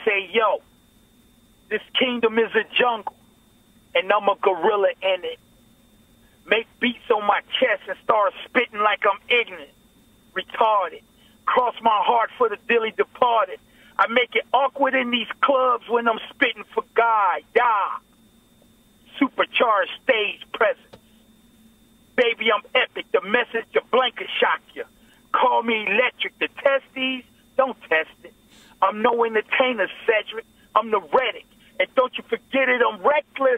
say, yo, this kingdom is a jungle, and I'm a gorilla in it. Make beats on my chest and start spitting like I'm ignorant, retarded. Cross my heart for the dearly departed. I make it awkward in these clubs when I'm spitting for God. Yeah. Supercharged stage presence. Baby, I'm epic. The message of blanket shock you. Call me electric. The test these, don't test it. I'm no entertainer, Cedric. I'm the Reddick. And don't you forget it, I'm reckless.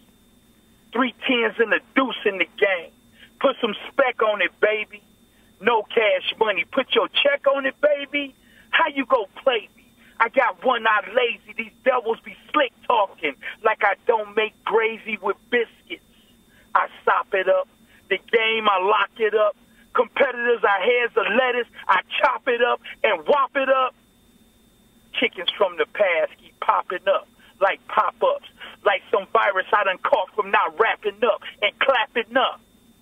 3 tens and a deuce in the game. Put some spec on it, baby. No cash money. Put your check on it, baby. How you go play me? I got one eye lazy. These devils be slick talking like I don't make gravy with biscuits. I sop it up. The game, I lock it up. Competitors, I heads of lettuce. I chop it up and whop it up. Chickens from the past keep popping up like pop-ups. Like some virus I done caught from not wrapping up and clapping up.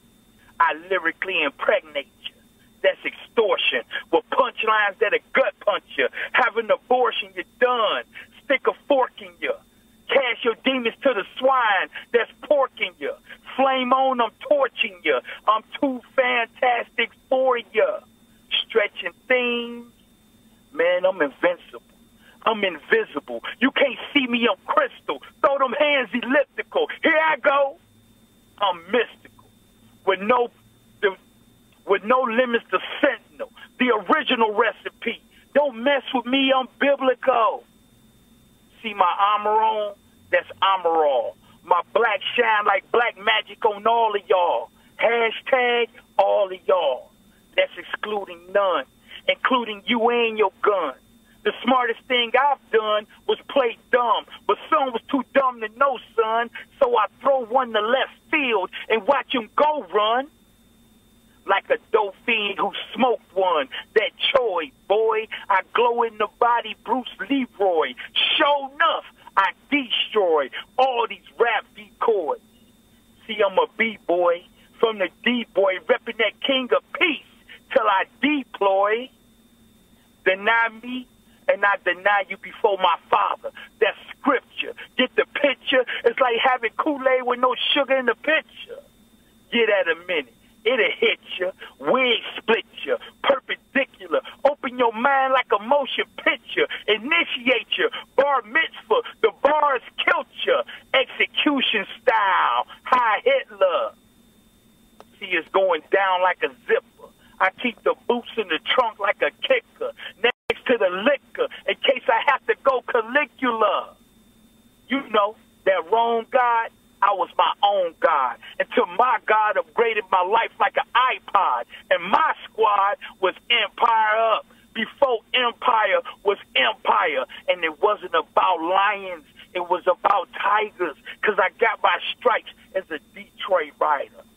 I lyrically impregnate you. That's extortion. With punchlines that a gut punch you. Have an abortion, you're done. Stick a fork in you. Cast your demons to the swine that's porking you. Flame on, I'm torching you. I'm too fantastic for you. Stretching things. Man, I'm invincible. I'm invisible. You can't see me, I'm crystal. Throw them hands elliptical. Here I go. I'm mystical. With no limits to sentinel. The original recipe. Don't mess with me, I'm biblical. See my armor on? That's Amaral. My black shine like black magic on all of y'all. Hashtag all of y'all. That's excluding none, including you and your gun. The smartest thing I've done was play dumb, but son was too dumb to know, son. So I throw one to left field and watch him go run. Like a dope fiend who smoked one. That Choi, boy. I glow in the body, Bruce Leroy. Show enough, I destroy all these rap decoys. See, I'm a B-boy from the D-boy, repping that king of peace till I deploy. Deny me, and I deny you before my father. That's scripture. Get the picture? It's like having Kool-Aid with no sugar in the picture. Get at a minute. It'll hit you, wig split you, perpendicular. Open your mind like a motion picture. Initiate you, bar mitzvah. The bars killed you. Execution style, high Hitler. See, it's going down like a zipper. I keep the boots in the trunk like a kicker. Next to the liquor, in case I have to go Caligula. You know, that wrong God, I was my own God. Until my God upgraded my life like an iPod. And my squad was Empire Up before Empire was Empire. And it wasn't about lions. It was about tigers. Because I got my stripes as a Detroit rider.